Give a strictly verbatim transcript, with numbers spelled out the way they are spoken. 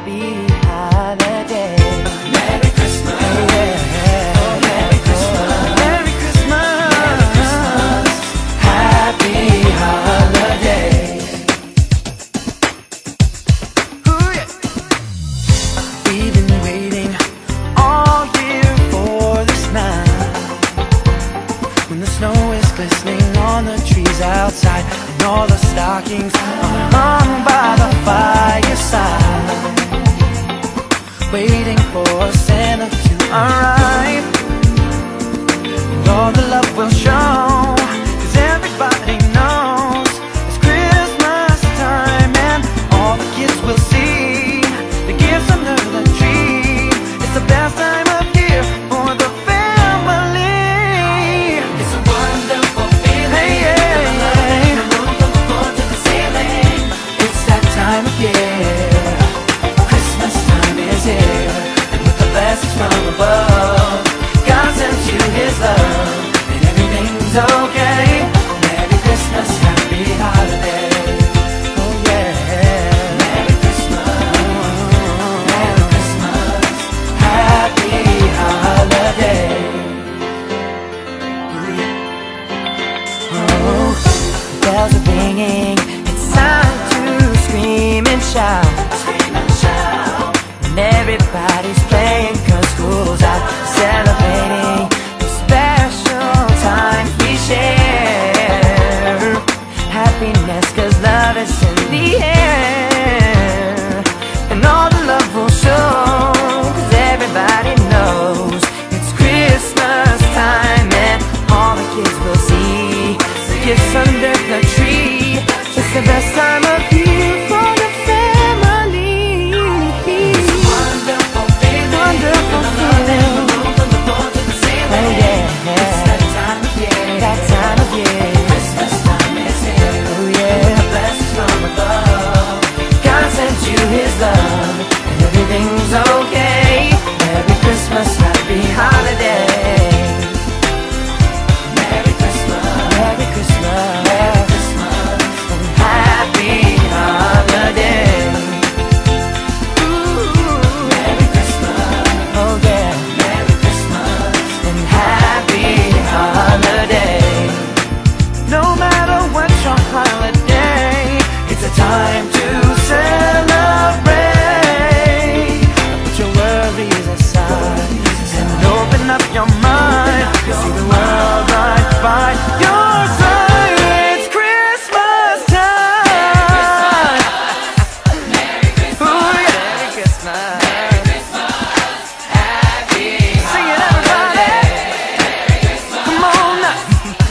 happy holiday. Merry Christmas. Yeah. Oh, Merry Christmas. Merry Christmas. Merry Christmas. Happy holidays. Ooh, yeah. We've been waiting all year for this night, when the snow is glistening on the trees outside, and all the stockings are hung by the fireside, waiting for Santa to arrive. And all the love will show, 'cause everybody knows it's Christmas time, and all the kids will see the gifts under the tree. It's the best time of year for the family. It's a wonderful feeling. Hey, yeah, yeah. The roof from the floor to the ceiling. It's that time of year. Christmas time is here, and with the blessings from above, God sends you His love, and everything's okay. Merry Christmas, happy holiday. Oh yeah. Merry Christmas. Merry Christmas, happy holiday. Oh, bells are ringing, it's time to scream and shout. Scream and shout. And everybody's playing 'cause school's out, celebrating the special times we share. Happiness 'cause love is in the air, and all the love will show, 'cause everybody knows it's Christmas time, and all the kids will see the gifts under the tree. It's the best time of year for the family. Wonderful feeling. Wonderful The love in the feeling. room from the floor to the ceiling. Oh yeah. It's that time of year. That time of year. Christmas time is here. Oh yeah. Blessings from above. God sent you His love, and everything's okay. Merry Christmas, happy holiday. Merry Christmas. Merry Christmas, Merry Christmas. and happy holiday. Ooh. Merry Christmas. Oh yeah. Merry Christmas. And happy holiday. No matter what your holiday, it's a time to celebrate. Put your worries aside and open up your mind. See the world right by your side. It's Christmas time. Merry Christmas. Ooh, yeah. Merry Christmas. Merry Christmas. Happy Sing it, everybody. Merry Christmas. Come on now.